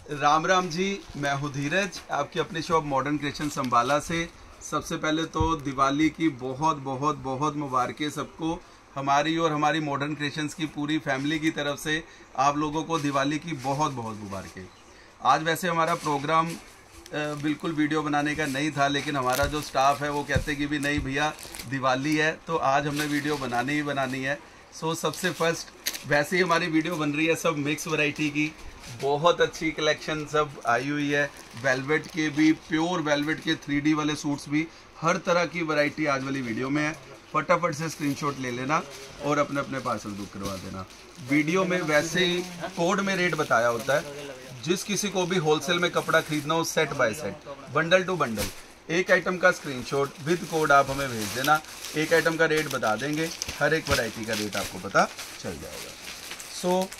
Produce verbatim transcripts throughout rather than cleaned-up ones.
राम राम जी, मैं हूँ धीरज, आपकी अपनी शॉप मॉडर्न क्रिएशन संभाला से। सबसे पहले तो दिवाली की बहुत बहुत बहुत मुबारकें सबको। हमारी और हमारी मॉडर्न क्रिएशंस की पूरी फैमिली की तरफ से आप लोगों को दिवाली की बहुत बहुत मुबारकें। आज वैसे हमारा प्रोग्राम बिल्कुल वीडियो बनाने का नहीं था, लेकिन हमारा जो स्टाफ है वो कहते कि भी नहीं भैया दिवाली है तो आज हमने वीडियो बनानी ही बनानी है। सो सबसे फर्स्ट वैसे ही हमारी वीडियो बन रही है सब मिक्स वैरायटी की, बहुत अच्छी कलेक्शन सब आई हुई है। वेलवेट के भी, प्योर वेलवेट के थ्री डी वाले सूट्स भी, हर तरह की वैरायटी आज वाली वीडियो में है। फटाफट से स्क्रीनशॉट ले लेना और अपने अपने पार्सल बुक करवा देना। वीडियो में वैसे ही कोड में रेट बताया होता है। जिस किसी को भी होलसेल में कपड़ा खरीदना हो, set by set, bundle to bundle, एक आइटम का स्क्रीनशॉट विद कोड आप हमें भेज देना। एक आइटम का रेट बता देंगे, हर एक वैरायटी का रेट आपको पता चल जाएगा। सो so,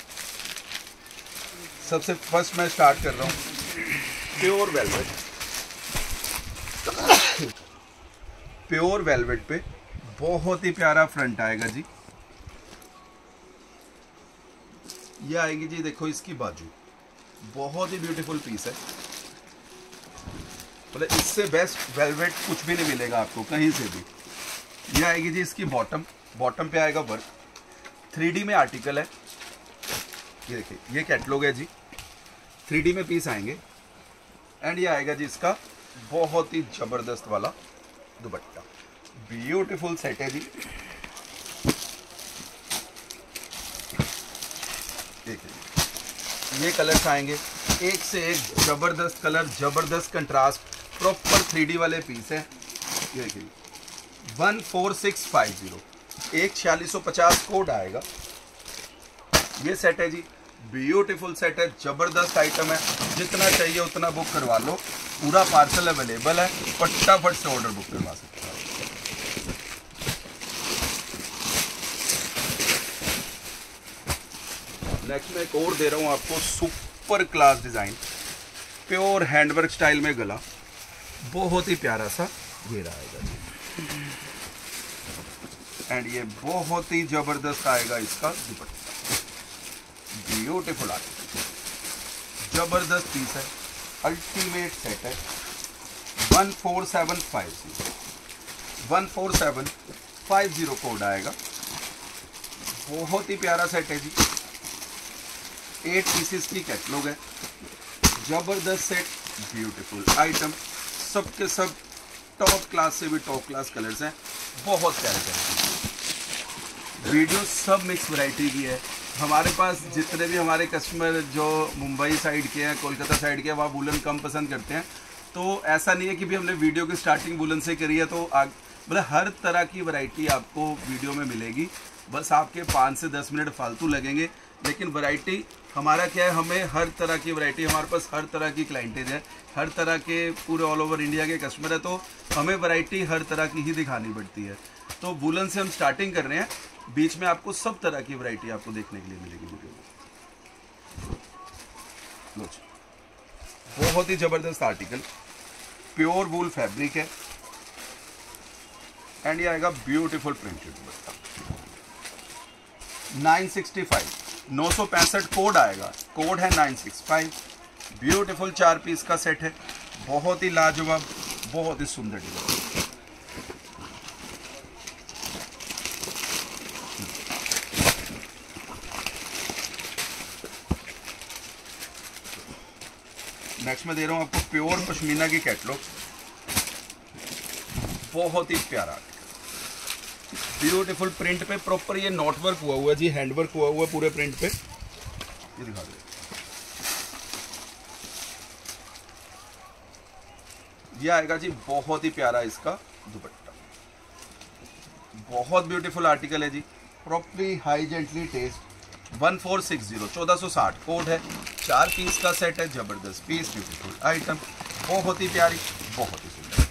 सबसे फर्स्ट मैं स्टार्ट कर रहा हूँ प्योर वेलवेट। प्योर वेलवेट पे बहुत ही प्यारा फ्रंट आएगा जी। ये आएगी जी, देखो इसकी बाजू, बहुत ही ब्यूटीफुल पीस है। मतलब इससे बेस्ट वेलवेट कुछ भी नहीं मिलेगा आपको कहीं से भी। ये आएगी जी इसकी बॉटम, बॉटम पे आएगा वर्क, थ्री डी में आर्टिकल है। ये देखिए, ये कैटलॉग है जी, थ्री डी में पीस आएंगे। एंड ये आएगा जी इसका बहुत ही जबरदस्त वाला दुपट्टा, ब्यूटीफुल सेट है जी। देखिए ये कलर्स आएंगे, एक से एक जबरदस्त कलर, जबरदस्त कंट्रास्ट, प्रॉपर थ्री डी वाले पीस है। ये देखिए one four six five zero, एक छियालीस सौ पचास कोड आएगा। ये सेट है जी, ब्यूटीफुल सेट है, जबरदस्त आइटम है। जितना चाहिए उतना बुक करवा लो, पूरा पार्सल अवेलेबल है, फटाफट से ऑर्डर बुक करवा सकते हो। नेक्स्ट मैं एक और दे रहा हूं आपको, super class design, pure handwork style में गला, बहुत ही प्यारा सा घेरा आएगा जी। एंड ये बहुत ही जबरदस्त आएगा इसका दुपट्टा, ब्यूटीफुल आर्टिकल, जबरदस्त पीस है, अल्टीमेट सेट है। One four seven five zero, one four seven five zero code आएगा। बहुत ही प्यारा सेट है जी, एट पीसेस की कैटलॉग है, जबरदस्त सेट, ब्यूटीफुल आइटम, सबके सब टॉप क्लास से भी टॉप क्लास कलर्स हैं, बहुत प्यारे कलर। वीडियो सब मिक्स वैरायटी की है। हमारे पास जितने भी हमारे कस्टमर जो मुंबई साइड के हैं, कोलकाता साइड के हैं, वहाँ वुलन कम पसंद करते हैं। तो ऐसा नहीं है कि भी हमने वीडियो की स्टार्टिंग वुलन से करी है, तो मतलब हर तरह की वैरायटी आपको वीडियो में मिलेगी। बस आपके पाँच से दस मिनट फालतू लगेंगे, लेकिन वैरायटी हमारा क्या है, हमें हर तरह की वैरायटी, हमारे पास हर तरह की क्लाइंटेज है, हर तरह के पूरे ऑल ओवर इंडिया के कस्टमर है, तो हमें वैरायटी हर तरह की ही दिखानी पड़ती है। तो वुलन से हम स्टार्टिंग कर रहे हैं, बीच में आपको सब तरह की वैरायटी आपको देखने के लिए मिलेगी वीडियो में। बहुत ही जबरदस्त आर्टिकल, प्योर वूल फैब्रिक है। एंड ये आएगा beautiful printed dupatta, nine sixty five, नौ सौ पैंसठ कोड आएगा, कोड है नाइन सिक्स फाइव। ब्यूटीफुल चार पीस का सेट है, बहुत ही लाजवाब, बहुत ही सुंदर डिजाइन। नेक्स्ट मैं दे रहा हूं आपको प्योर पश्मीना की कैटलॉग, बहुत ही प्यारा, ब्यूटीफुल प्रिंट पे, प्रॉपर ये नॉट वर्क हुआ हुआ जी, हैंड वर्क हुआ हुआ पूरे प्रिंट पे। ये दिखा दे, ये आएगा जी बहुत ही प्यारा इसका दुपट्टा, बहुत ब्यूटीफुल आर्टिकल है जी, properly high gently test. One four six zero, चौदह सौ साठ कोड है, चार पीस का सेट है, जबरदस्त पीस, ब्यूटीफुल आइटम, बहुत ही प्यारी, बहुत ही सुंदर।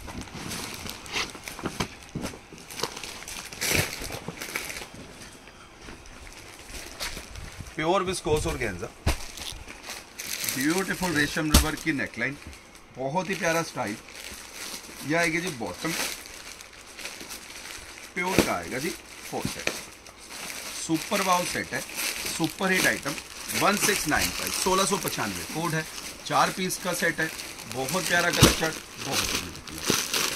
प्योर विस्कोस ऑर्गेन्जा, ब्यूटीफुल रेशम रबर की नेकलाइन, बहुत ही प्यारा स्टाइल। यह आएगी जी बॉटम, प्योर का आएगा जी four set, super wow set है, super hit item, one six nine five सोलह सौ पचानवे कोड है। चार पीस का सेट है, बहुत प्यारा कलर चार्ट, बहुत कलर।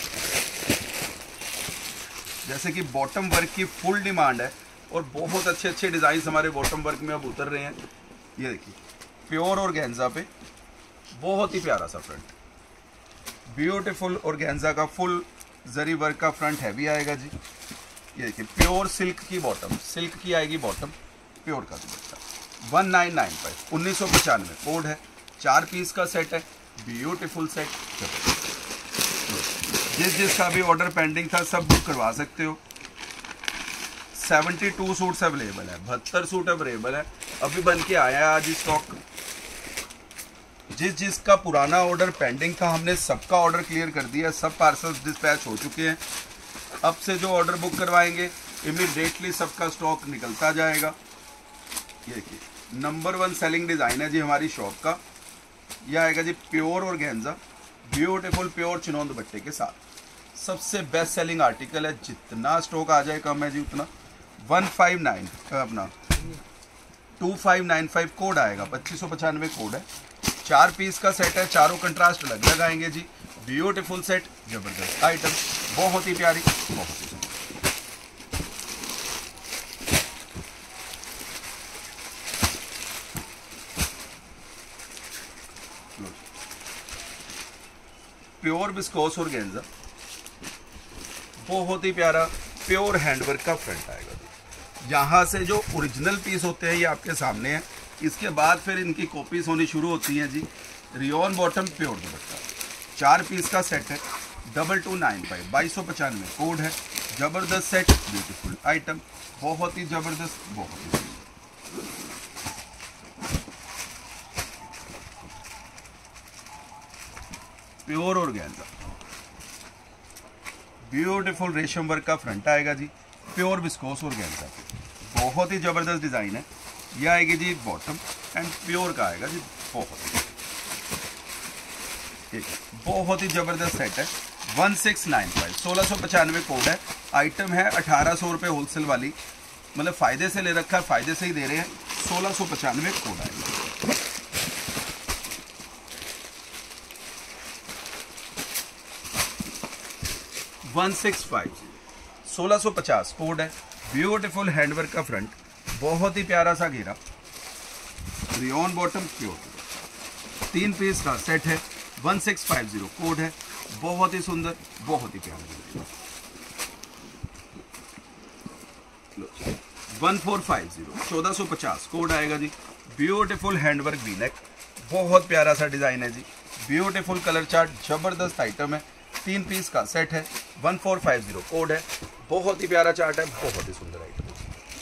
जैसे कि बॉटम वर्क की फुल डिमांड है और बहुत अच्छे अच्छे डिजाइन हमारे बॉटम वर्क में अब उतर रहे हैं। ये देखिए प्योर ऑर्गेन्जा पे बहुत ही प्यारा सा फ्रंट, ब्यूटीफुल ऑर्गेन्जा का फुल जरी वर्क का फ्रंट हैवी आएगा जी। ये देखिए प्योर सिल्क की बॉटम, सिल्क की आएगी बॉटम, प्योर का dupatta. One nine nine five उन्नीस सौ पचानवे कोड है। चार पीस का सेट है, ब्यूटीफुल सेट। जिस जिसका भी ऑर्डर पेंडिंग था सब बुक करवा सकते हो। बहत्तर सूट्स अवेलेबल है, बहत्तर सूट अवेलेबल है, अभी बन के आया है आज स्टॉक। जिस जिसका पुराना ऑर्डर पेंडिंग था हमने सबका ऑर्डर क्लियर कर दिया, सब पार्सल्स डिस्पैच हो चुके हैं। अब से जो ऑर्डर बुक करवाएंगे इमीडिएटली सबका स्टॉक निकलता जाएगा। ये देखिए नंबर वन सेलिंग डिज़ाइन है जी हमारी शॉप का। यह आएगा जी pure organza, beautiful pure chinon दुपट्टे के साथ। सबसे बेस्ट सेलिंग आर्टिकल है, जितना स्टॉक आ जाए कम है जी उतना। वन फाइव नाइन अपना two five nine five code आएगा, पच्चीस सौ पचानवे कोड है। चार पीस का सेट है, चारों कंट्रास्ट अलग अलग आएंगे जी। ब्यूटीफुल सेट, जबरदस्त आइटम, बहुत ही प्यारी, बहुत ही सुंदर। प्योर विस्कोस ऑर्गेन्जा, बहुत ही प्यारा प्योर हैंडवर्क का फ्रंट आएगा जी। यहाँ से जो ओरिजिनल पीस होते हैं ये आपके सामने है, इसके बाद फिर इनकी कॉपीज होनी शुरू होती हैं जी। रियोन बॉटम प्योर दुपट्टा, चार पीस का सेट है, डबल टू नाइन फाइव बाईस सौ पचानवे कोड है। जबरदस्त सेट, ब्यूटीफुल आइटम, बहुत ही जबरदस्त, बहुत ही प्योर ऑर्गेन्जा, ब्यूटीफुल रेशम वर्क का फ्रंट आएगा जी। प्योर विस्कोस ऑर्गेन्जा, बहुत ही जबरदस्त डिजाइन है। यह आएगी जी बॉटम एंड प्योर का आएगा जी। बहुत ही बहुत ही जबरदस्त सेट है। वन सिक्स नाइन फाइव सोलह सौ पचानवे कोड है। आइटम है अठारह सौ रुपये होलसेल वाली, मतलब फायदे से ले रखा है, फायदे से ही दे रहे हैं। सोलह सौ पचानवे कोड आएगा। वन सिक्स फाइव सोलह सौ पचास कोड है। ब्यूटीफुल हैंडवर्क का फ्रंट, बहुत ही प्यारा सा घेरा, रियोन बॉटम प्योर, तीन पीस का सेट है। One six five zero code है, बहुत ही सुंदर, बहुत ही प्यारा। वन फोर फाइव जीरो चौदह सौ पचास कोड आएगा जी। ब्यूटीफुल हैंडवर्क वी नेक, बहुत प्यारा सा डिजाइन है जी। ब्यूटीफुल कलर चार्ट, जबरदस्त आइटम है, तीन पीस का सेट है। One four five zero code है, बहुत ही प्यारा चार्ट है, बहुत ही सुंदर आइटम है।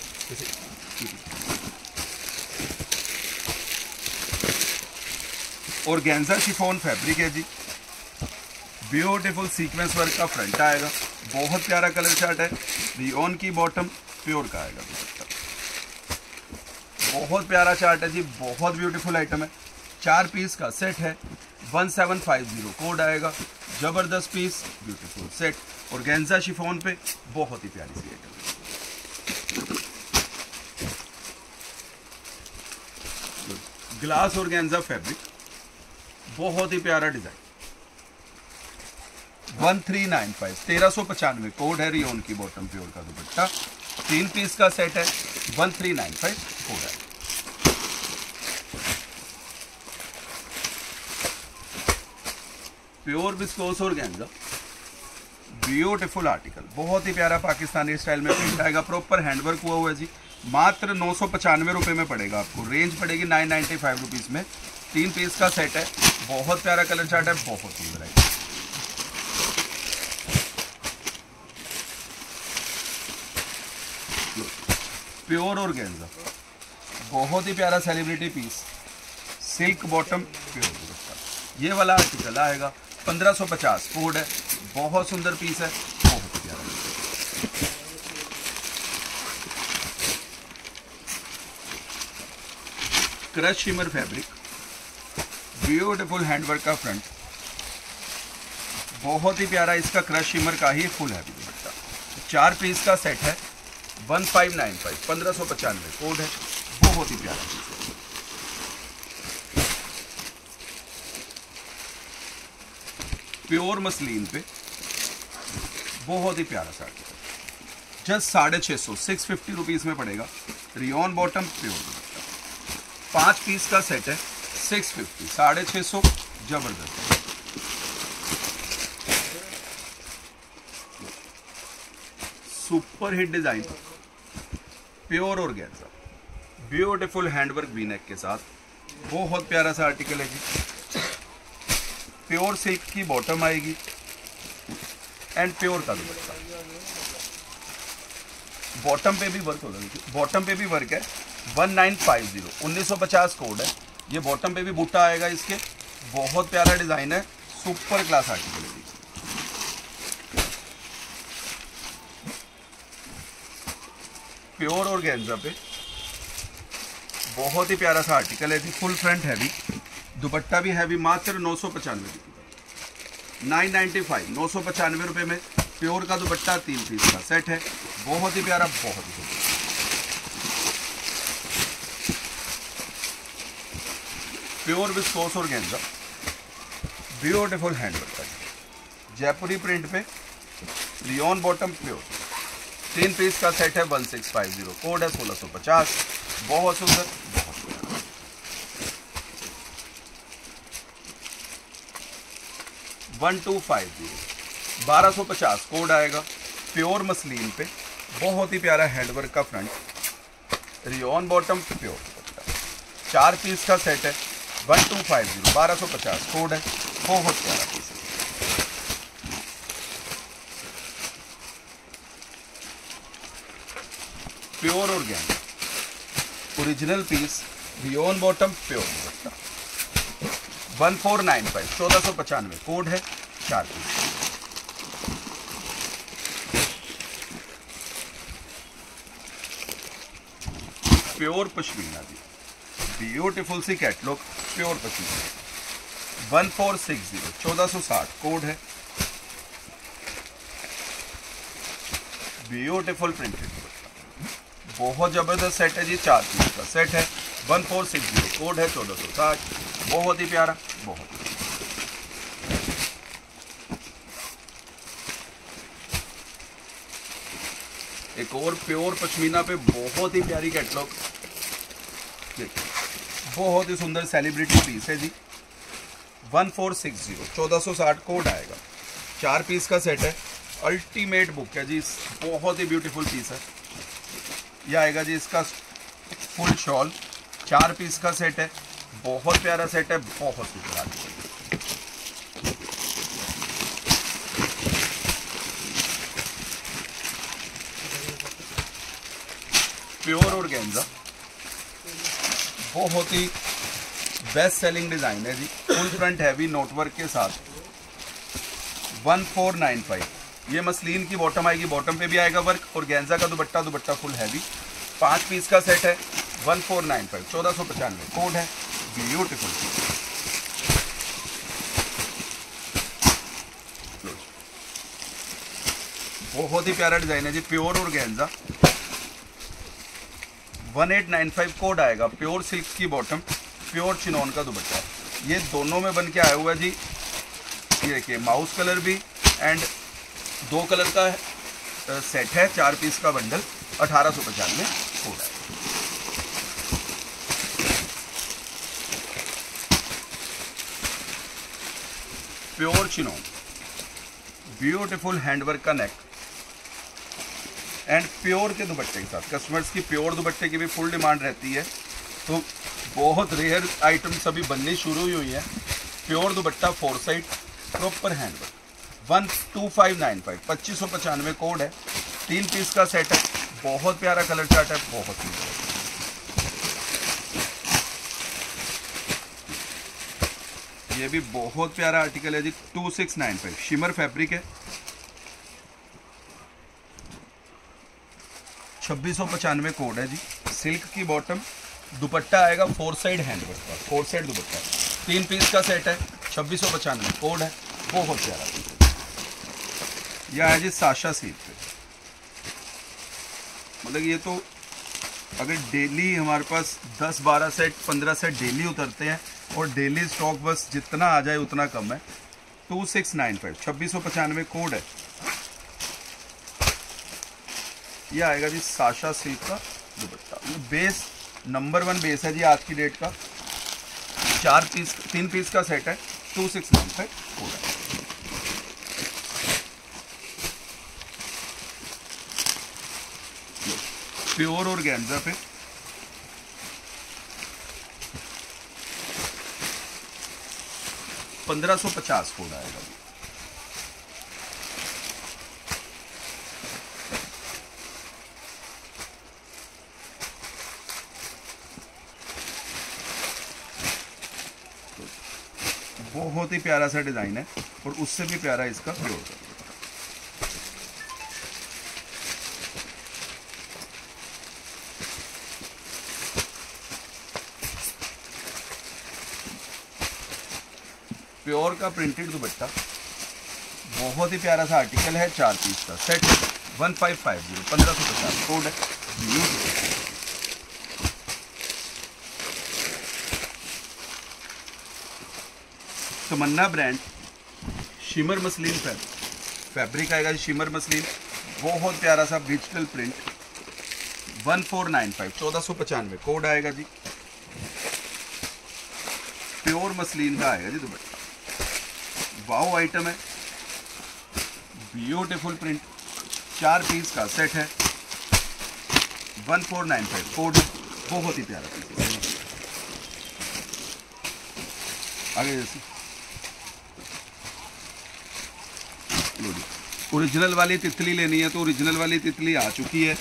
ऑर्गेन्जा शिफॉन फैब्रिक है जी। ब्यूटीफुल सीक्वेंस वर्क का फ्रंट आएगा, बहुत प्यारा कलर चार्ट है। रियोन की बॉटम, प्योर का आएगा दुपट्टा, बहुत प्यारा चार्ट है जी, बहुत ब्यूटीफुल आइटम है। चार पीस का सेट है। One seven five zero code आएगा। जबरदस्त piece, beautiful set, organza chiffon पे, बहुत ही प्यारी सी आइटम। ग्लास ऑर्गेन्जा फैब्रिक, बहुत ही प्यारा design. One three nine five तेरह सौ पचानवे कोड है। रियोन की बॉटम, प्योर का दुपट्टा, तीन पीस का सेट है। One three nine five code है। Pure viscose organza, beautiful article, बहुत ही प्यारा पाकिस्तानी स्टाइल में प्रिंट आएगा। प्रॉपर हैंडवर्क हुआ हुआ है जी। मात्र नौ सौ पचानवे रुपये में पड़ेगा आपको, रेंज पड़ेगी नाइन नाइन्टी फाइव रुपीज़ में। तीन पीस का सेट है, बहुत प्यारा कलर चार्ट है, बहुत सुंदर है। प्योर ऑर्गेन्जा, बहुत ही प्यारा celebrity piece, silk bottom, pure dupatta. ये वाला आर्टिकल आएगा पंद्रह सौ पचास कोड है, बहुत सुंदर पीस है, बहुत प्यारा। Crush shimmer fabric, beautiful handwork का फ्रंट, बहुत ही प्यारा इसका क्रश शिमर का ही फुल है दुपट्टा। चार पीस का सेट है। वन फाइव नाइन फाइव पंद्रह सौ पचानवे कोड है, बहुत ही प्यारा पीस है। प्योर मसलिन पे बहुत ही प्यारा सा जस्ट साढ़े छः सौ सिक्स फिफ्टी रुपीज़ में पड़ेगा। रियोन बॉटम प्योर दुपट्टा पाँच पीस का सेट है, सिक्स फिफ्टी साढ़े छः सौ जबरदस्त। Super hit design pure organza beautiful handwork V neck के साथ बहुत प्यारा सा आर्टिकल है जी। प्योर सिल्क की बॉटम आएगी एंड प्योर का दुपट्टा। बॉटम पे भी वर्क होगा, बॉटम पे भी वर्क है। वन नाइन फाइव जीरो उन्नीस सौ पचास कोड है। ये बॉटम पे भी बूटा आएगा इसके। बहुत प्यारा डिजाइन है, सुपर क्लास आर्टिकल है। प्योर ऑर्गेन्जा पे बहुत ही प्यारा सा आर्टिकल है जी। फुल फ्रंट हैवी, दुपट्टा भी हैवी। मात्र नौ सौ पचानवे रुपये नाइन नाइन्टी फाइव नौ सौ पचानवे रुपये में प्योर का दुपट्टा तीन पीस का सेट है। बहुत ही प्यारा, बहुत ही pure viscose organza beautiful handwork का जयपुरी प्रिंट पे रियोन बॉटम प्योर तीन पीस का सेट है। One six five zero code है सोलह सौ पचास। बहुत सुंदर, बहुत सुंदर। वन टू फाइव जीरो बारह सौ पचास कोड आएगा। प्योर मसलिन पे बहुत ही प्यारा हैंडवर्क का फ्रंट। रियोन बॉटम प्योर चार पीस का सेट है। वन टू फाइव जीरो बारह सौ पचास कोड है। बहुत प्यारा पीस है। Pure organza original piece rayon bottom pure one four nine five चौदह सौ पचानवे कोड है। चार पीस प्योर पश्मीना जी ब्यूटीफुल सी catalogue pure pashmina one four six zero चौदह सौ साठ कोड है। ब्यूटीफुल प्रिंटेड बहुत जबरदस्त सेट है जी। चार पीस का सेट है। One four six zero code है चौदह सौ साठ। बहुत ही प्यारा, बहुत एक और प्योर पश्मीना पे बहुत ही प्यारी कैटलॉग। बहुत ही सुंदर सेलिब्रिटी पीस है जी। वन फोर सिक्स जीरो चौदह सौ साठ कोड आएगा। चार पीस का सेट है। अल्टीमेट बुक है जी। बहुत ही ब्यूटीफुल पीस है। यह आएगा जी इसका फुल शॉल। चार पीस का सेट है। बहुत प्यारा सेट है, बहुत सुंदर। प्योर ऑर्गेन्जा बहुत ही बेस्ट सेलिंग डिजाइन है जी। फुल फ्रंट हैवी नोटवर्क के साथ वन फोर नाइन फाइव। ये मसलिन की बॉटम आएगी, बॉटम पे भी आएगा वर्क। और गेंजा का दुपट्टा, दुपट्टा फुल हैवी। पांच पीस का सेट है। वन फोर नाइन फाइव चौदह सौ पचानवे कोड है। ब्यूटीफुल बहुत ही प्यारा डिजाइन है जी। Pure organza one eight nine five code आएगा। प्योर सिल्क की बॉटम, प्योर चिनोन का दुपट्टा। ये दोनों में बन के आया हुआ है जी। ये देखिए माउस कलर भी एंड दो कलर का सेट है। चार पीस का बंडल अठारह सौ पचानवे कोड है। प्योर चिनोन ब्यूटीफुल हैंडवर्क का नेक एंड प्योर के दुपट्टे के साथ। कस्टमर्स की प्योर दुपट्टे की भी फुल डिमांड रहती है, तो बहुत रेयर आइटम्स अभी बननी शुरू हुई हुई है। Pure dupatta four side proper handwork one two five nine five पच्चीस सौ पचानवे कोड है। तीन पीस का सेट है। बहुत प्यारा कलर चार्ट है, बहुत ही ये भी बहुत प्यारा आर्टिकल है जी। Two six nine five shimmer fabric है। छब्बीस सौ पचानवे कोड है जी। सिल्क की बॉटम, दुपट्टा आएगा फोर साइड हैंडवर्क का, फोर साइड दुपट्टा। तीन पीस का सेट है। छब्बीस सौ पचानवे कोड है। बहुत प्यारा पीस है। यह है जी साशा सीट पे। मतलब ये तो अगर डेली हमारे पास दस बारह सेट पंद्रह सेट डेली उतरते हैं और डेली स्टॉक बस जितना आ जाए उतना कम है। टू सिक्स नाइन फाइव, छब्बीस सौ पचानवे कोड है। ये आएगा जी साशा सिल्क का दुपट्टा। ये बेस नंबर वन बेस है जी आज की डेट का। चार पीस तीन पीस का सेट है, two six nine five code है। प्योर और ऑर्गेन्जा पे पंद्रह सौ पचास कोड आएगा। बहुत ही प्यारा सा डिजाइन है और उससे भी प्यारा इसका प्योर का। प्योर का प्रिंटेड दुपट्टा, बहुत ही प्यारा सा आर्टिकल है। चार पीस का सेट है, वन फाइव फाइव जीरो, पंद्रह सौ पचास कोड है। Tamanna brand shimmer muslin fabric fabric आएगा शिमर मसलिन, बहुत प्यारा सा digital print, one four nine five, चौदह सौ पचानवे कोड आएगा जी। प्योर मसलिन का आएगा जी दुपट्टा। वाओ आइटम है, ब्यूटीफुल प्रिंट, चार पीस का सेट है, one four nine five code, बहुत ही प्यारा पीस। आगे जैसे ओरिजिनल वाली तितली लेनी है तो ओरिजिनल वाली तितली आ चुकी है।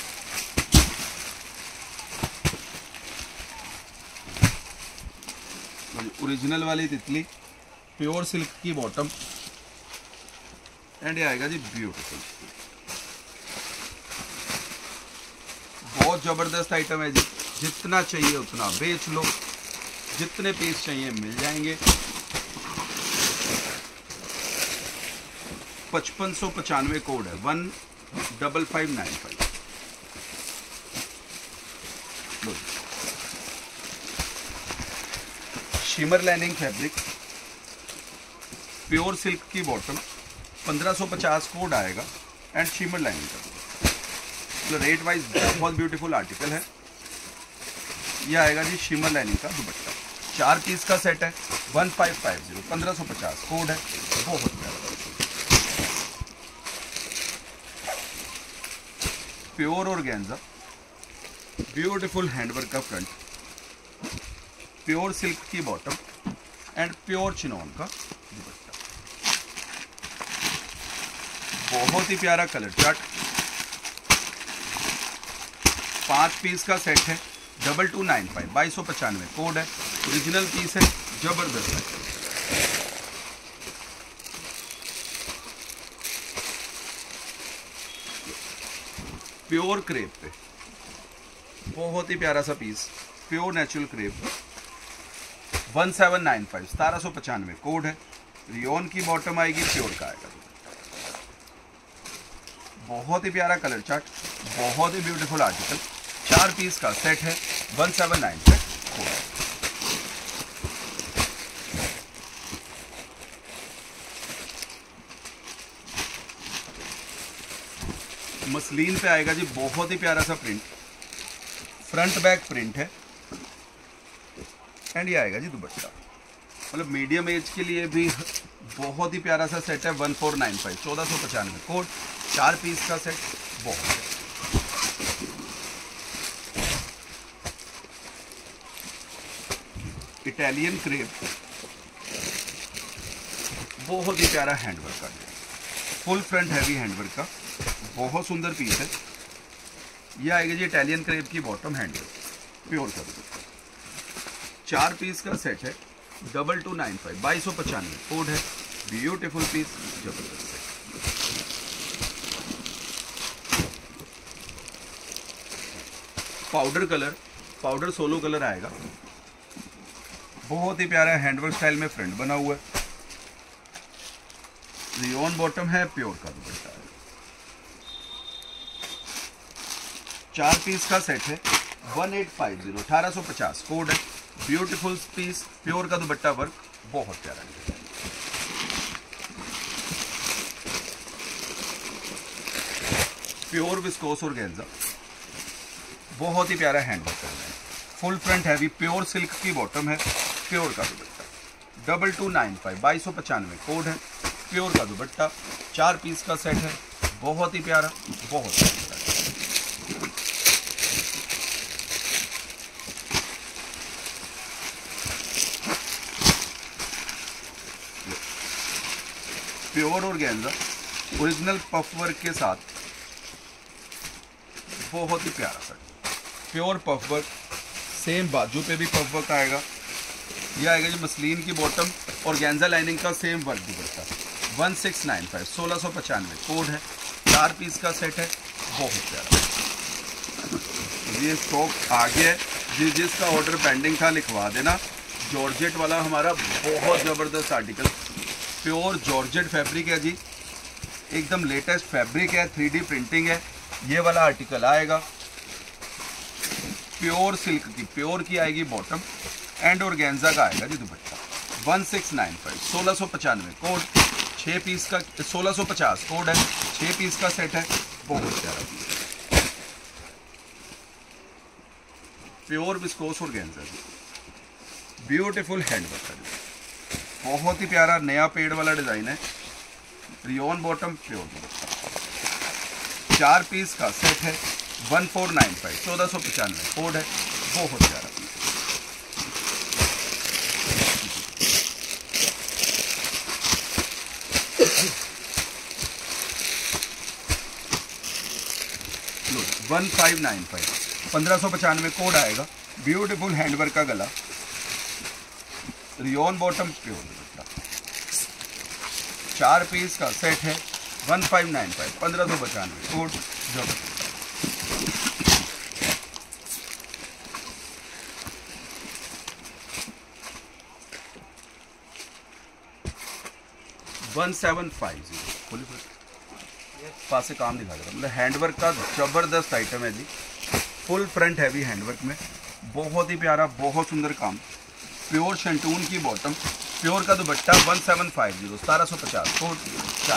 ओरिजिनल वाली तितली, प्योर सिल्क की बॉटम, एंड ये आएगा जी ब्यूटीफुल। बहुत जबरदस्त आइटम है जी, जितना चाहिए उतना बेच लो, जितने पीस चाहिए मिल जाएंगे। पचपन सौ पचानवे कोड है, one double five nine five. Shimmer lining fabric, pure silk की बॉटम, पंद्रह सौ पचास कोड आएगा एंड शिमर लाइनिंग का। तो रेट वाइज बहुत ब्यूटीफुल आर्टिकल है। ये आएगा जी शिमर लाइनिंग का दुपट्टा। चार पीस का सेट है, वन फाइव फाइव जीरो, पंद्रह सौ पचास कोड है, बहुत प्यारा। प्योर ऑर्गेन्जा, ब्यूटीफुल हैंडवर्क का फ्रंट, प्योर सिल्क की बॉटम एंड प्योर चिनॉन का दुपट्टा। बहुत ही प्यारा कलर चार्ट। पांच पीस का सेट है, डबल टू नाइन फाइव, बाईस सौ पचानवे कोड है। ओरिजिनल पीस है, जबरदस्त है। प्योर क्रेप पे बहुत ही प्यारा सा piece, pure natural crepe, one seven nine five, सतारह सौ पचानवे कोड है। रियोन की बॉटम आएगी, प्योर का आएगा। बहुत ही प्यारा कलर चार्ट, बहुत ही ब्यूटीफुल आर्टिकल। चार पीस का सेट है, one seven nine five code. Muslin पे आएगा जी बहुत ही प्यारा सा प्रिंट, फ्रंट बैक प्रिंट है एंड ये आएगा जी दुपट्टा। मतलब मीडियम एज के लिए भी बहुत ही प्यारा सा सेट है, वन फोर नाइन फाइव, चौदह सौ पचानवे कोड। चार पीस का सेट, बहुत है। इटालियन क्रेप, बहुत ही प्यारा हैंडवर्क का, फुल फ्रंट हैवी हैंडवर्क का, बहुत सुंदर पीस है। ये आएगी जी इटालियन क्रेप की बॉटम, हैंडवर्क प्योर का। चार पीस का सेट है, डबल टू नाइन फाइव, बाईस सौ पचानवे कोड है। ब्यूटीफुल पीस, जबरदस्त है। Powder colour, powder solo colour आएगा। बहुत ही प्यारा हैंडवर्क स्टाइल में फ्रंट बना हुआ है। रियोन बॉटम है, प्योर का दुपट्टा है। चार पीस का सेट है, वन एट फाइव जीरो, अठारह सौ पचास कोड है। ब्यूटीफुल पीस, प्योर का दुपट्टा वर्क, बहुत प्यारा है। प्योर विस्कोस ऑर्गेन्जा, बहुत ही प्यारा हैंड वर्क है, full front heavy, pure silk की बॉटम है, प्योर का dupatta, double two nine five बाईस सौ पचानवे कोड है, प्योर का दुपट्टा, चार पीस का सेट है, बहुत ही प्यारा, बहुत ही प्यारा। Pure organza original puff work के साथ, बहुत ही प्यारा set, pure puff work, same बाजू पे भी पफ वर्क आएगा। ये आएगा जी मसलिन की बॉटम, ऑर्गेन्जा लाइनिंग का same work dupatta, one six nine five सोलह सौ पचानवे कोड है, चार पीस का सेट है, बहुत प्यारा। ये स्टॉक आ गया है, जिस जिसका ऑर्डर पेंडिंग था लिखवा देना। जॉर्जेट वाला हमारा बहुत ज़बरदस्त आर्टिकल, प्योर जॉर्जेट फैब्रिक है जी, एकदम लेटेस्ट फैब्रिक है, थ्री डी प्रिंटिंग है। ये वाला आर्टिकल आएगा, प्योर सिल्क की, प्योर की आएगी बॉटम, एंड ऑर्गेन्जा का आएगा जी dupatta, one six nine five सोलह सौ पचानवे कोड, छः पीस का, सोलह सौ पचास कोड है, छः पीस का सेट है, बहुत प्यारा पीस, प्योर विस्कोस ऑर्गेन्जा जी, ब्यूटीफुल हैंड वर्क है, बहुत ही प्यारा नया पेड़ वाला डिजाइन है, रियोन बॉटम, प्योर दुपट्टा, चार पीस का सेट है, वन फोर नाइन फाइव चौदह सौ पचानवे कोड है, बहुत प्यारा piece. One five nine five पंद्रह सौ पचानवे कोड आएगा, ब्यूटीफुल हैंडवर्क का गला, रियोन बॉटम, प्योर दुपट्टा, चार पीस का सेट है, वन फाइव नाइन फाइव पंद्रह सौ पचानवे कोड, जबरदस्त। वन सेवन फाइव जीरो पास से काम दिखा देगा, मतलब हैंडवर्क का जबरदस्त आइटम है जी, फुल फ्रंट हैवी हैंडवर्क में, बहुत ही प्यारा, बहुत सुंदर काम, प्योर शंटून की बॉटम, प्योर का dupatta, one seven five zero सतारह सौ पचास कोड, चार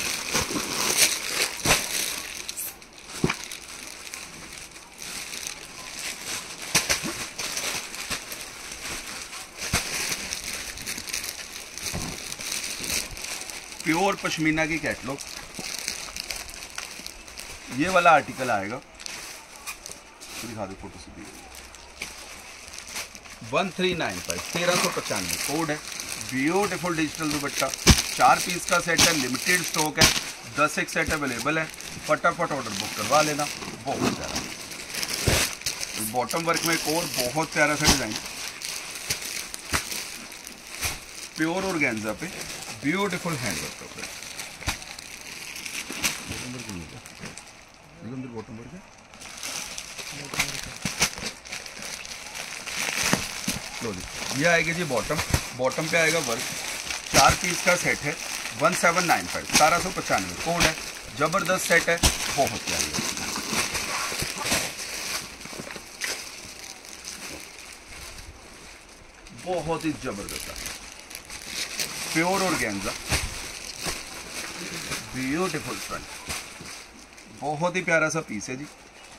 प्योर पश्मीना की कैटलॉग, ये वाला आर्टिकल आएगा, तो दिखा दो फोटो से, वन थ्री नाइन फाइव तेरह सौ पचानवे कोड है, ब्यूटीफुल डिजिटल दुपट्टा, चार पीस का सेट है, लिमिटेड स्टॉक है, दस एक सेट अवेलेबल है, फटाफट ऑर्डर बुक करवा लेना, बहुत प्यारा। बॉटम वर्क में एक और बहुत प्यारा सा डिजाइन, प्योर ऑर्गेन्जा पे ब्यूटीफुल हैंडवर्क का, बॉटम वर्क है, लो जी, ये आएगी जी बॉटम, बॉटम पे आएगा वर्क, चार पीस का सेट है, वन सेवन नाइन फाइव सतारह सौ पचानवे कोड है, जबरदस्त सेट है, बहुत प्यारी है, बहुत ही जबरदस्त है, प्योर ऑर्गेन्जा, ब्यूटीफुल फ्रंट, बहुत ही प्यारा सा पीस है जी,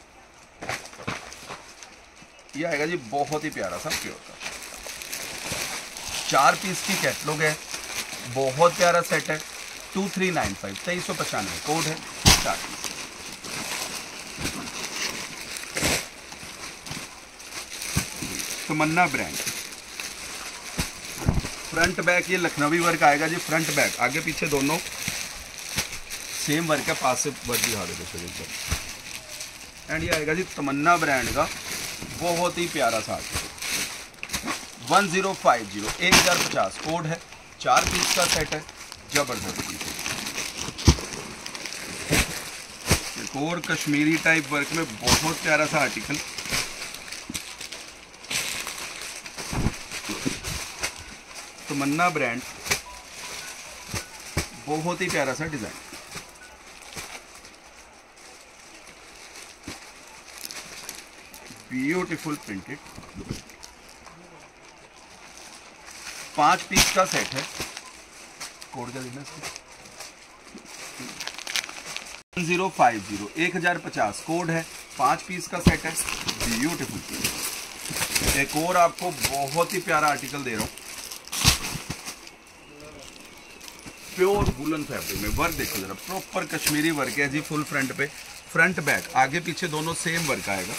ये आएगा जी बहुत ही प्यारा सा प्योर का, चार पीस की कैटलॉग है, बहुत प्यारा सेट है, टू थ्री नाइन फाइव तेईस सौ पचानवे कोड है, चार piece, Tamanna brand, front back ये लखनवी वर्क आएगा जी, फ्रंट बैक आगे पीछे दोनों सेम वर्क है, पास से वर्क दिखा देते शरीर पर, एंड ये आएगा जी तमन्ना ब्रांड का बहुत ही प्यारा सा वन जीरो फाइव जीरो एक हज़ार पचास कोड है, चार पीस का सेट है, जबरदस्त पीस है, एक और कश्मीरी टाइप वर्क में बहुत प्यारा सा आर्टिकल, तमन्ना ब्रांड, बहुत ही प्यारा सा डिजाइन, ब्यूटीफुल प्रिंटेड, पांच पीस का सेट है, कोड क्या देना इसको। जीरो फाइव जीरो एक हजार पचास कोड है, पांच पीस का सेट है, ब्यूटीफुल पीस। एक और आपको बहुत ही प्यारा आर्टिकल दे रहा हूं, प्योर वुलन फैब्रिक में। वर्क देखो जरा, प्रॉपर कश्मीरी वर्क है जी, फुल फ्रंट पे, फ्रंट बैक आगे पीछे दोनों सेम वर्क आएगा।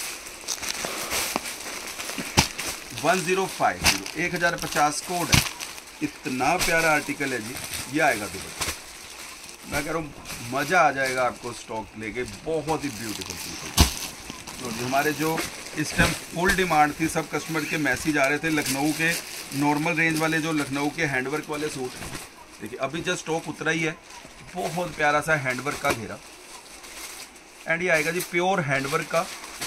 वन जीरो फाइव जीरो एक हजार पचास कोड है, इतना प्यारा आर्टिकल है जी। ये आएगा दुपट्टा, मैं कह रहा हूँ मज़ा आ जाएगा आपको स्टॉक लेके, बहुत ही ब्यूटीफुल पीस। तो जो हमारे जो इस टाइम फुल डिमांड थी, सब कस्टमर के मैसेज आ रहे थे लखनऊ के नॉर्मल रेंज वाले, जो लखनऊ के हैंडवर्क वाले सूट। देखिए अभी जस्ट स्टॉक उतरा ही है, बहुत प्यारा सा हैंडवर्क का घेरा। एंड ये आएगा जी प्योर हैंडवर्क का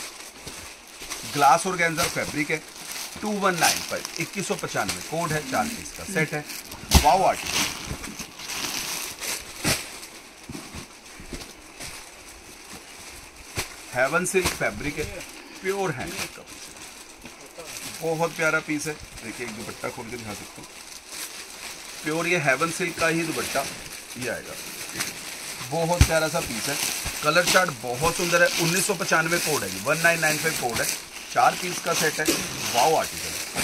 ग्लास ऑर्गेन्जा फैब्रिक है, टू वन नाइन फाइव इक्कीस सौ पचानवे कोड है, चार पीस का सेट है। Wow article, heaven silk fabric है, प्योर हैंडवर्क का पीस है, बहुत प्यारा पीस है। देखिए एक दुपट्टा खोल के दिखा सकता हूँ, प्योर ये हेवन सिल्क का ही दुपट्टा ये आएगा, बहुत प्यारा सा पीस है। कलर चार्ट बहुत सुंदर है, उन्नीस सौ पचानवे कोड है जी, one nine nine five code है, चार पीस का सेट है। वाव आर्टिकल,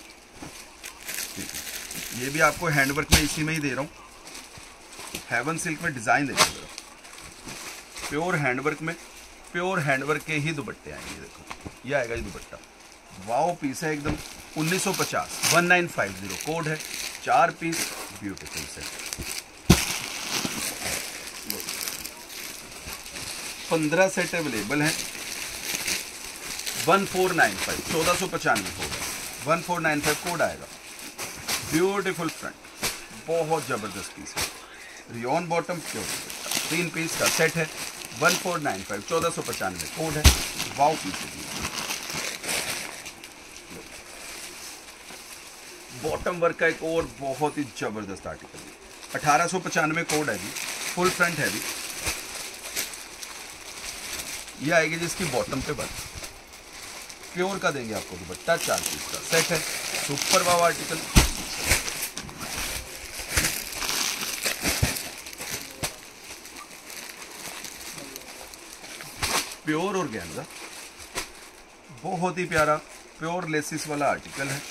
ये भी आपको हैंडवर्क में इसी में ही दे रहा हूँ। हेवन सिल्क में डिजाइन देखिए, प्योर हैंडवर्क में, प्योर हैंडवर्क के ही दुपट्टे आएंगे। देखो ये आएगा ये दुपट्टा, वाव पीस है एकदम, उन्नीस सौ पचास one nine five zero code है, चार पीस, ब्यूटीफुल सेट। पंद्रह सेट अवेलेबल हैं, वन फोर नाइन फाइव चौदह सौ पचानवे कोड है, one four nine five code आएगा। ब्यूटीफुल फ्रंट, बहुत जबरदस्त पीस है, रियॉन बॉटम, प्योर तीन पीस का सेट है, वन फोर नाइन फाइव चौदह सौ पचानवे कोड है। वाव पीस है, बॉटम वर्क का एक और बहुत ही जबरदस्त आर्टिकल है, अठारह सौ पचानवे कोड है जी, फुल फ्रंट है भी। ये आएगी जिसकी बॉटम पे वर्क, प्योर का देंगे आपको दुपट्टा, चार पीस का सेट है, super wow article. Pure organza, बहुत ही प्यारा प्योर लेसिस वाला आर्टिकल है,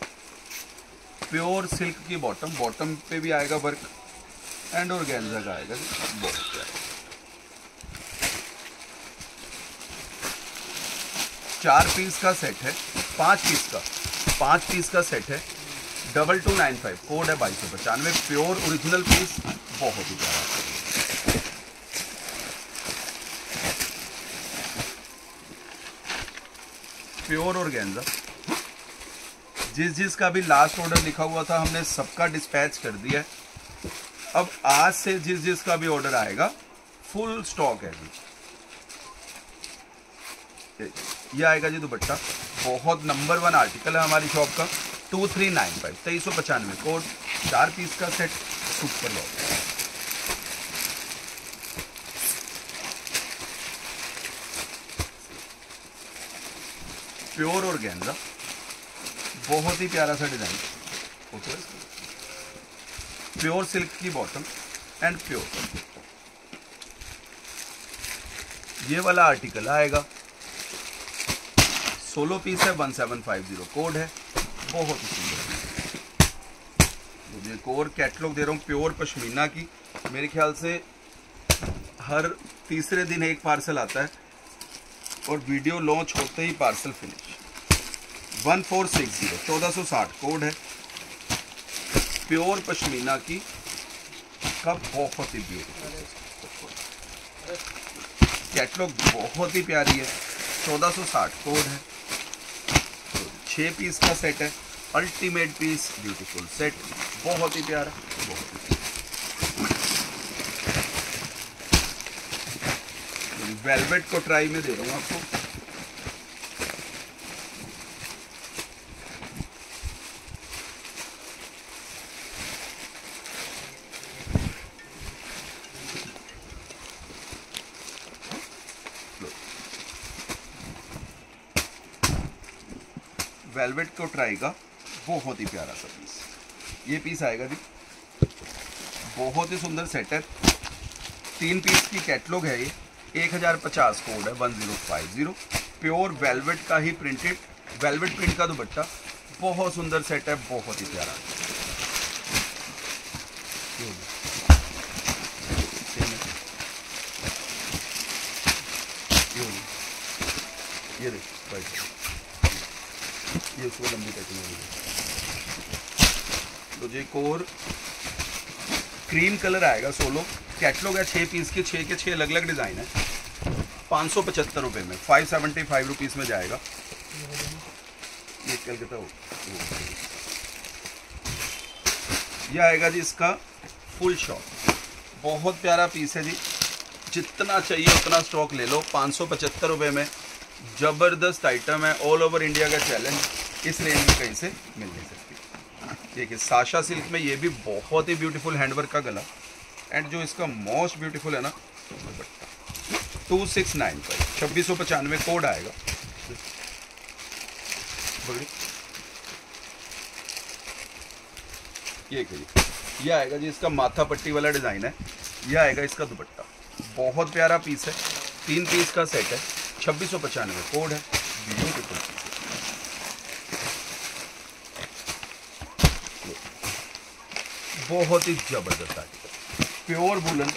प्योर सिल्क की बॉटम, बॉटम पे भी आएगा वर्क, एंड ऑर्गेन्जा का आएगा, बहुत प्यारा। चार पीस का सेट है, पांच पीस का पांच पीस का सेट है, double two nine five code है, बाईस सौ पचानवे, प्योर ओरिजिनल पीस, बहुत ही प्यारा। प्योर ऑर्गेन्जा, जिस जिस का भी लास्ट ऑर्डर लिखा हुआ था हमने सबका डिस्पैच कर दिया है। अब आज से जिस जिस का भी ऑर्डर आएगा फुल स्टॉक है जी। ये आएगा जी दुपट्टा, बहुत नंबर वन आर्टिकल है हमारी शॉप का, टू थ्री नाइन फाइव तेईस सौ पचानवे कोड, चार पीस का सेट, सुपर लॉ। प्योर ऑर्गेन्जा, बहुत ही प्यारा सा डिजाइन, प्योर सिल्क की बॉटम एंड प्योर। ये वाला आर्टिकल आएगा, सोलो पीस है, one seven five zero code है, बहुत ही सुंदर। मुझे एक और कैटलॉग दे रहा हूँ प्योर पश्मीना की, मेरे ख्याल से हर तीसरे दिन एक पार्सल आता है और वीडियो लॉन्च होते ही parcel finish. One four six zero चौदह सौ साठ कोड है, प्योर पश्मीना की का, बहुत ही ब्यूटीफुल कैटलॉग, बहुत ही प्यारी है, चौदह सौ साठ कोड है, छः पीस का सेट है, अल्टीमेट पीस, ब्यूटीफुल सेट, बहुत ही प्यारा, बहुत ही वेलवेट को ट्राई में दे रहा हूँ आपको। वेलवेट को ट्राई का, बहुत ही प्यारा सा पीस, ये पीस आएगा जी, बहुत ही सुंदर सेट है, तीन पीस की कैटलॉग है ये, एक हज़ार पचास कोड है one zero five zero. Pure velvet का ही प्रिंटेड, वेलवेट प्रिंट का दुपट्टा, बहुत सुंदर सेट है, बहुत ही प्यारा। ये देखो ये उसको लंबी कटिंग है। तो जी एक और क्रीम कलर आएगा सोलो, कैटलॉग है छः पीस के, छः के छः अलग अलग डिज़ाइन है, पाँच सौ पचहत्तर रुपये में, फाइव सेवेंटी फाइव रुपीज़ में जाएगा। ये कलकत्ता हो, ये आएगा जी इसका फुल शॉट, बहुत प्यारा पीस है जी, जितना चाहिए उतना स्टॉक ले लो, पाँच सौ पचहत्तर रुपये में ज़बरदस्त आइटम है, ऑल ओवर इंडिया का चैलेंज, इस रेंज में कहीं से मिल नहीं सकती। देखिए साशा सिल्क में ये भी बहुत ही ब्यूटीफुल हैंडवर्क का गला, एंड जो इसका मोस्ट ब्यूटीफुल है ना टू सिक्स नाइन फाइव, छब्बीस सौ पचानवे कोड आएगा। ये करिए, ये आएगा जी इसका माथा पट्टी वाला डिज़ाइन है, ये आएगा इसका दुपट्टा, बहुत प्यारा पीस है, तीन पीस का सेट है, छब्बीस सौ पचानवे कोड है, ब्यूटीफुल पीस है। बहुत ही जबरदस्त article, pure woollen,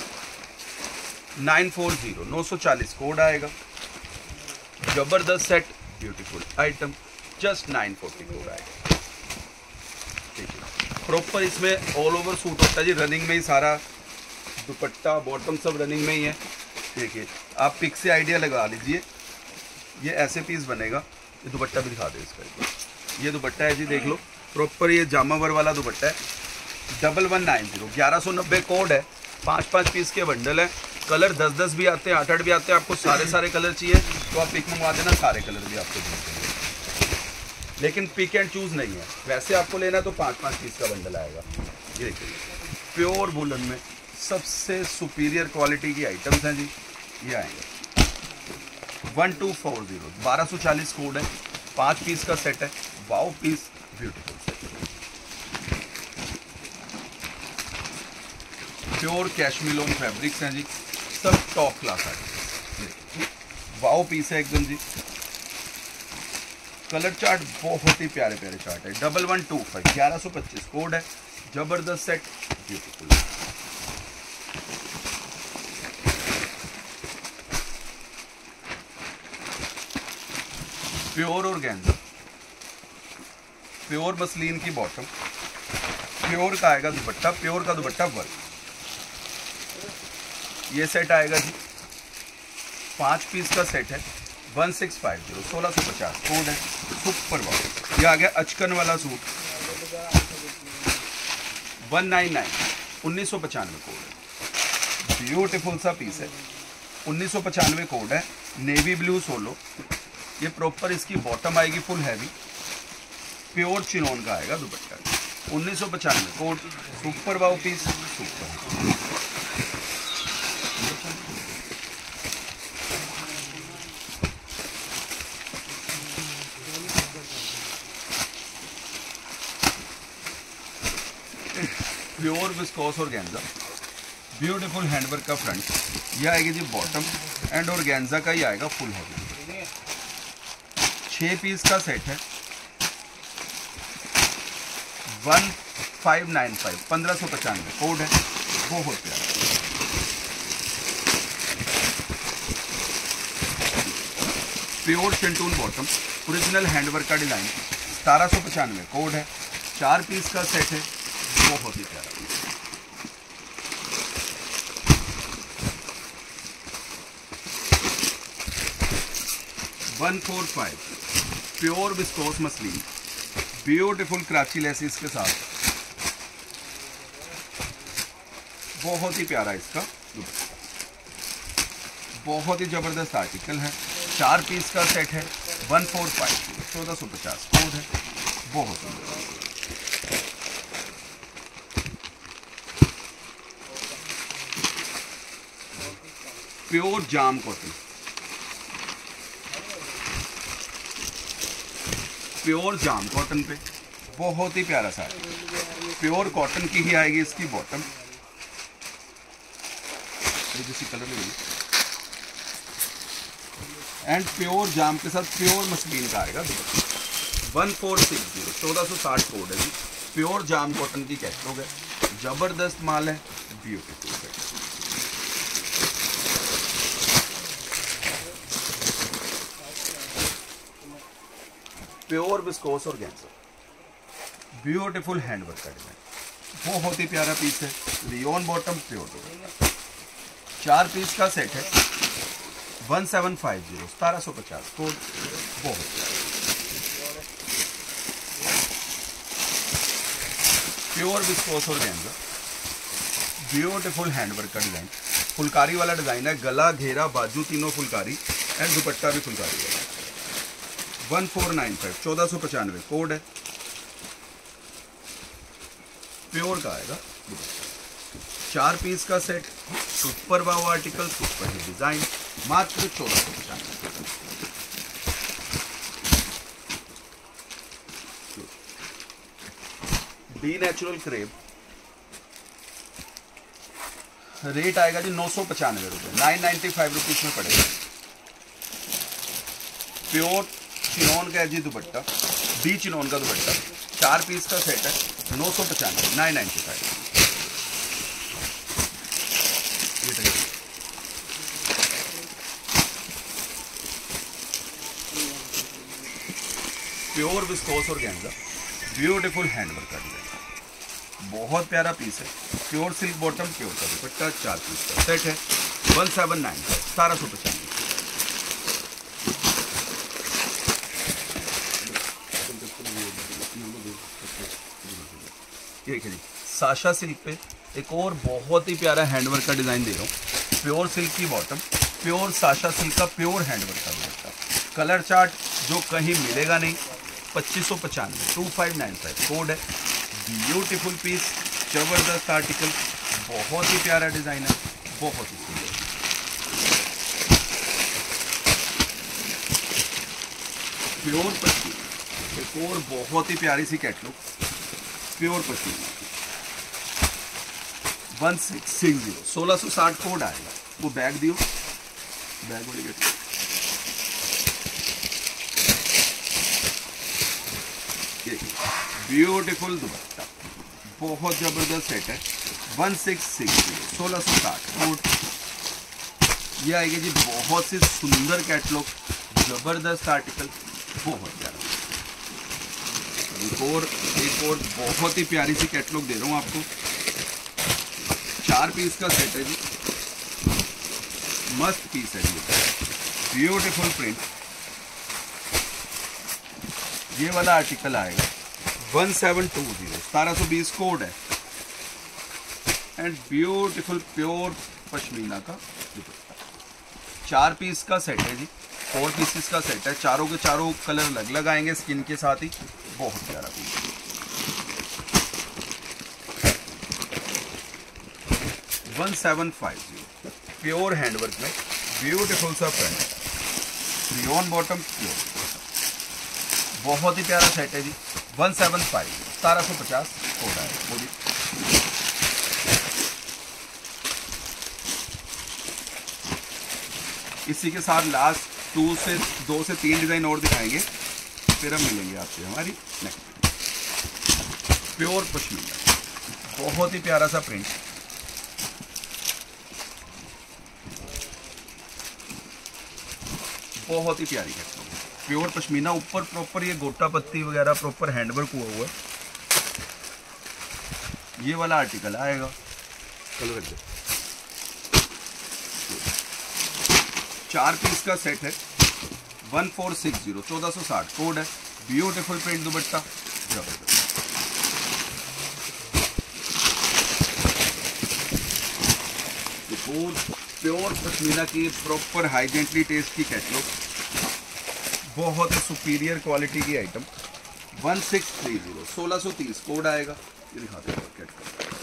nine four zero, नौ सौ चालीस कोड आएगा, जबरदस्त set, beautiful item, just nine forty code आएगा। ठीक है, प्रॉपर इसमें ऑल ओवर सूट होता है जी, रनिंग में ही सारा दुपट्टा बॉटम सब रनिंग में ही है। देखिए आप पिक से आइडिया लगा लीजिए, ये ऐसे पीस बनेगा। ये दुपट्टा भी दिखा दो इसका, ये दुपट्टा है जी, देख लो प्रॉपर ये जामावर वाला दुपट्टा है, डबल वन नाइन जीरो, ग्यारह सौ नब्बे कोड है, पाँच पाँच पीस के बंडल है, कलर दस दस भी आते हैं, आठ आठ भी आते हैं। आपको सारे सारे कलर चाहिए तो आप पिक मंगवा देना, सारे कलर भी आपको देंगे, लेकिन पिक एंड चूज़ नहीं है। वैसे आपको लेना तो पाँच पाँच पीस का बंडल आएगा। ये देखिए प्योर वुलन में सबसे सुपीरियर क्वालिटी की आइटम्स हैं जी, ये आएंगे वन टू फोर ज़ीरो, बारह सौ चालीस कोड है, पाँच पीस का सेट है, wow piece, beautiful set. Pure cashmilon fabrics हैं जी, सब टॉप क्लास है, वाओ पीस है एकदम जी। कलर चार्ट बहुत ही प्यारे प्यारे चार्ट है, डबल वन टू फाइव, ग्यारह सौ पच्चीस कोड है, जबरदस्त set, beautiful. Pure organza, pure muslin की बॉटम, प्योर का आएगा दुपट्टा, प्योर का दुपट्टा वर्क। ये सेट आएगा जी, पाँच पीस का सेट है, वन सिक्स फाइव जीरो, सोलह सौ पचास कोड है, सुपर वाओ। ये आ गया अचकन वाला सूट, वन नाइन नाइन, उन्नीस सौ पचानवे कोड है, ब्यूटीफुल सा पीस है, उन्नीस सौ पचानवे कोड है, नेवी ब्लू सोलो। ये प्रॉपर इसकी बॉटम आएगी फुल हैवी, प्योर चिनोन का आएगा दुपट्टा, उन्नीस सौ पचानवे code, super wow piece, super. Pure viscose organza, beautiful handwork का फ्रंट, यह आएगी जी बॉटम, एंड ऑर्गेन्जा का ही आएगा फुल हैवी। छः पीस का सेट है, वन फाइव नाइन फाइव, पंद्रह सौ पचानवे कोड है, बहुत प्यारा। Pure shantoon bottom, original handwork का डिजाइन, सतारह सौ पचानवे कोड है, चार पीस का सेट है, बहुत ही प्यारा। One four five, pure viscose muslin, beautiful Karachi laces के साथ, बहुत ही प्यारा इसका दुपट्टा, बहुत ही जबरदस्त आर्टिकल है, चार पीस का सेट है, वन फोर फाइव, चौदह सौ पचास कोड है, बहुत सुंदर। Pure jam cotton, pure jam cotton पे बहुत ही प्यारा सा है, प्योर कॉटन की ही आएगी इसकी बॉटम, जैसी कलर में एंड प्योर जाम के साथ प्योर मसलिन का आएगा। वन फोर सिक्स जीरो चौदह सौ साठ कोड है जी। प्योर जाम कॉटन की कैटलॉग है, जबरदस्त माल है, ब्यूटीफुल है। Pure viscose organza, beautiful handwork का डिजाइन, बहुत ही प्यारा पीस है। रियोन बॉटम प्योर, चार पीस का सेट है, वन सेवन फाइव जीरो सतारह सौ पचास कोड, बहुत प्यारा। Pure viscose organza, beautiful handwork का डिजाइन, फुलकारी वाला डिजाइन है, गला घेरा बाजू तीनों फुलकारी एंड दुपट्टा भी फुलकारी वाला। वन फोर नाइन फाइव चौदह सौ पचानवे कोड है, प्योर का आएगा। चार पीस का set, super wow article, super ही डिजाइन, मात्र चौदह सौ पचानवे। डी नेचुरल क्रेप, रेट आएगा जी नौ सौ पचानवे रुपये, नाइन नाइन्टी फाइव रुपीज में पड़ेगा। प्योर चिनोन का है जी दुपट्टा, डी चिनोन का दुपट्टा, चार पीस का सेट है, नौ सौ पचानवे, nine ninety five. Pure viscose organza, beautiful handwork का डिजाइन, बहुत प्यारा पीस है। प्योर सिल्क बॉटम, प्योर का दुपट्टा, चार पीस का सेट है, वन सेवन नाइन सतारह सौ पचानवे। ठीक है जी, साशा सिल्क पे एक और बहुत ही प्यारा हैंडवर्क का डिजाइन दे रहा हूँ। प्योर सिल्क की बॉटम, प्योर साशा सिल्क का प्योर हैंडवर्क का दुपट्टा, कलर चार्ट जो कहीं मिलेगा नहीं, पच्चीस सौ पचानवे, two five nine five code है। ब्यूटीफुल पीस, जबरदस्त आर्टिकल, बहुत ही प्यारा डिजाइन है, बहुत ही सुंदर। प्योर पश्मीना, एक और बहुत ही प्यारी सी catalogue, pure pashmina, one six six zero सोलह सौ साठ कोड आएगा। वो बैग दियो, बैग वाली कैटलॉग, ब्यूटीफुल दुपट्टा, बहुत जबरदस्त सेट है, वन सिक्स सिक्स जीरो सोलह सौ साठ कोड। ये आएगी जी बहुत सी सुंदर कैटलॉग, जबरदस्त आर्टिकल, बहुत प्यारा। एक और एक और बहुत ही प्यारी सी कैटलॉग दे रहा हूँ आपको, चार पीस का सेट है जी, मस्त पीस है जी, ब्यूटीफुल प्रिंट। ये वाला आर्टिकल आएगा वन सेवन टू जीरो सतारह सौ बीस कोड है एंड ब्यूटीफुल प्योर पश्मीना का दुपट्टा, चार पीस का सेट है जी, फोर पीसेस का सेट है, चारों के चारों कलर अलग अलग आएंगे स्किन के साथ ही, बहुत प्यारा piece. One seven five zero pure handwork में ब्यूटीफुल सा फ्रंट, रियोन बॉटम प्योर, बहुत ही प्यारा सेट है जी, वन सेवन फाइव सतारह सौ पचास कोड है। इसी के साथ लास्ट टू से दो से तीन डिजाइन और दिखाएंगे, फिर हम मिलेंगे आपसे हमारी नेक्स्ट। प्योर पश्मीना, बहुत ही प्यारा सा प्रिंट, बहुत ही प्यारी है, प्योर पश्मीना, ऊपर प्रॉपर ये गोटा पत्ती वगैरह प्रॉपर हैंडवर्क हुआ हुआ है। ये वाला आर्टिकल आएगा, कलर चार पीस का सेट है, वन फोर सिक्स जीरो चौदह सौ साठ कोड है, ब्यूटीफुल प्रिंट दुपट्टा, जबरदस्त। प्योर पश्मीना की प्रॉपर हाइजेंटली टेस्ट की कैटलॉग, बहुत ही सुपीरियर क्वालिटी की item, one six three zero सोलह सौ तीस कोड आएगा। ये दिखाते हैं कैटलॉग,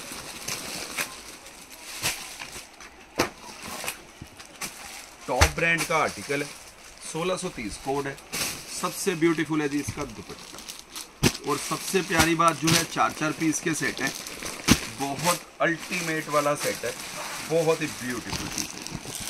टॉप ब्रांड का आर्टिकल है, सोलह सौ तीस कोड है। सबसे ब्यूटीफुल है जी इसका दुपट्टा, और सबसे प्यारी बात जो है चार चार पीस के सेट है, बहुत अल्टीमेट वाला सेट है, बहुत ही ब्यूटीफुल पीस है।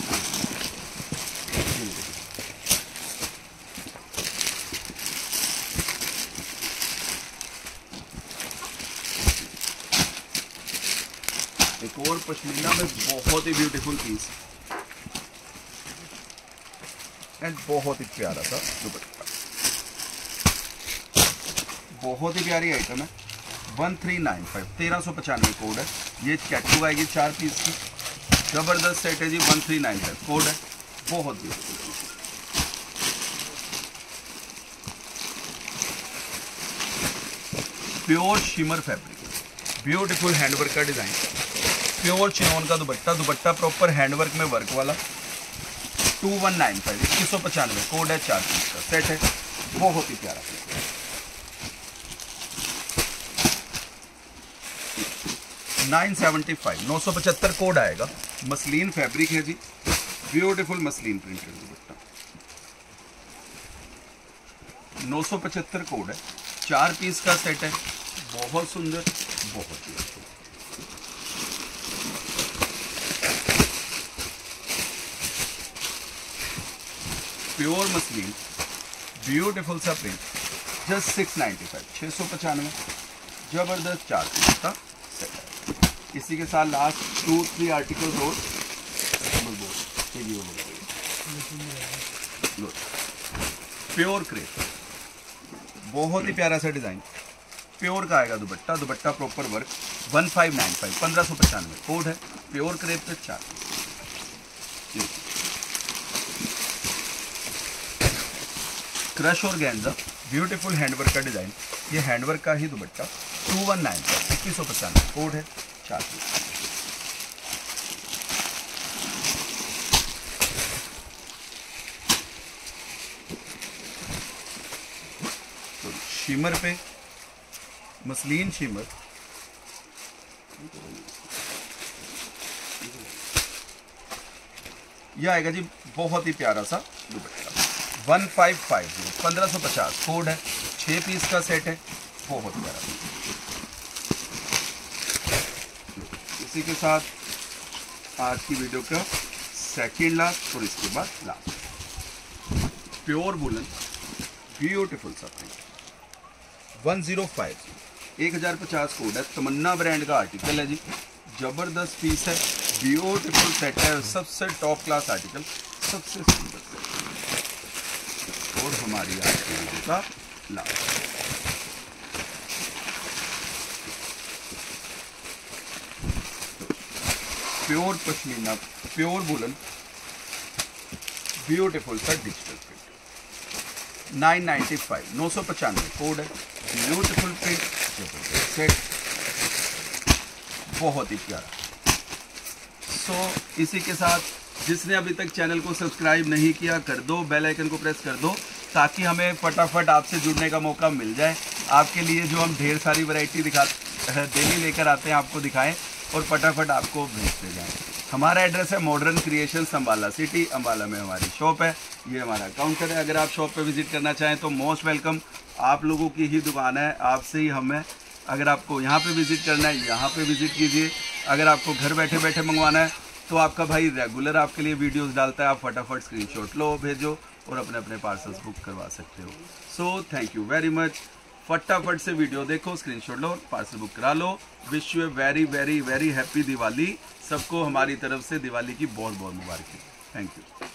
एक और पश्मीना में बहुत ही ब्यूटीफुल पीस एंड बहुत ही प्यारा सा दुपट्टा, बहुत ही प्यारी आइटम है। वन थ्री नाइन फाइव तेरह सौ पचानवे कोड है। ये कैटू आएगी चार पीस की, जबरदस्त सेट है जी। One three nine five code है, बहुत beautiful. Pure shimmer fabric, beautiful handwork का डिजाइन, प्योर चिनोन का दुपट्टा, दुपट्टा प्रॉपर हैंडवर्क में वर्क वाला। टू वन नाइन फाइव इक्कीस सौ पचानवे कोड है, चार पीस का सेट है, बहुत ही प्यारा। नाइन सेवेंटी फाइव नौ सौ पचहत्तर कोड आएगा। मसलिन फैब्रिक है जी, ब्यूटीफुल मसलिन प्रिंटेड दुपट्टा, नौ सौ पचहत्तर कोड है, चार पीस का सेट है, बहुत सुंदर, बहुत ही अच्छा। प्योर मसलिन, ब्यूटीफुल सा print, just six ninety five छः सौ पचानवे, जबरदस्त चार पीस का सेट है। इसी के साथ लास्ट टू थ्री आर्टिकल्स और प्योर क्रेप, बहुत ही प्यारा सा डिजाइन, प्योर का आएगा दुपट्टा, दुपट्टा proper work. One five nine five पंद्रह सौ पचानवे कोड है, प्योर क्रेप पे चार। Crush organza, beautiful handwork का डिजाइन, ये हैंडवर्क का ही दुपट्टा, टू वन नाइन फाइव इक्कीस सौ पचानवे कोड है, चार पीस। तो शिमर पे मसलिन शिमर, यह आएगा जी बहुत ही प्यारा सा दुपट्टा। वन फाइव फाइव जीरो पंद्रह सौ पचास कोड है, छः पीस का सेट है, बहुत प्यारा। इसी के साथ आज की वीडियो का सेकेंड लास्ट और इसके बाद लास्ट, प्योर वुलन, ब्यूटीफुल सा प्रिंट, वन जीरो फाइव एक हज़ार पचास कोड है, तमन्ना ब्रांड का आर्टिकल है जी, जबरदस्त पीस है, ब्यूटीफुल सेट है, सबसे टॉप क्लास आर्टिकल, सबसे सुंदर सेट। और हमारी आज की वीडियो का last, pure pashmina, pure woollen, beautiful सा digital print, nine ninety five नौ सौ पचानवे कोड है, ब्यूटीफुल प्रिंट, सेट, बहुत ही प्यारा। सो so, इसी के साथ जिसने अभी तक चैनल को सब्सक्राइब नहीं किया कर दो, बेल आइकन को प्रेस कर दो, ताकि हमें फटाफट आपसे जुड़ने का मौका मिल जाए। आपके लिए जो हम ढेर सारी वैरायटी दिखा डेली लेकर आते हैं, आपको दिखाएं और फटाफट आपको भेजते जाएं। हमारा एड्रेस है modern creations Ambala city, Ambala में हमारी शॉप है, ये हमारा काउंटर है। अगर आप शॉप पे विजिट करना चाहें तो मोस्ट वेलकम, आप लोगों की ही दुकान है, आपसे ही हमें। अगर आपको यहाँ पे विजिट करना है, यहाँ पे विजिट कीजिए। अगर आपको घर बैठे बैठे मंगवाना है तो आपका भाई रेगुलर आपके लिए वीडियोस डालता है, आप फटाफट स्क्रीनशॉट लो, भेजो और अपने अपने पार्सल्स बुक करवा सकते हो। So thank you very much, फटाफट से वीडियो देखो, स्क्रीनशॉट लो, पार्सल बुक करा लो। Wish you a very very very happy Diwali. सबको हमारी तरफ से दिवाली की बहुत बहुत मुबारक। Thank you.